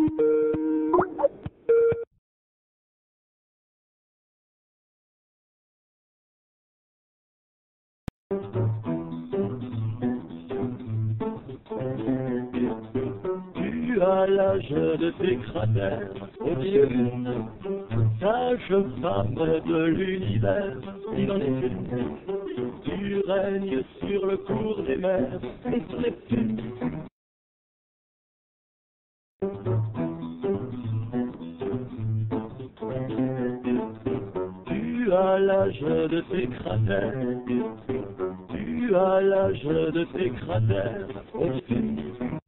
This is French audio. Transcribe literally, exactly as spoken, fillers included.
Tu as l'âge de tes cratères, oh Dieu, sage femme de l'univers, il en est une. Tu règnes sur le cours des mers et sur les plumes. Tu as l'âge de tes cratères, tu as l'âge de tes cratères, oh Dieu.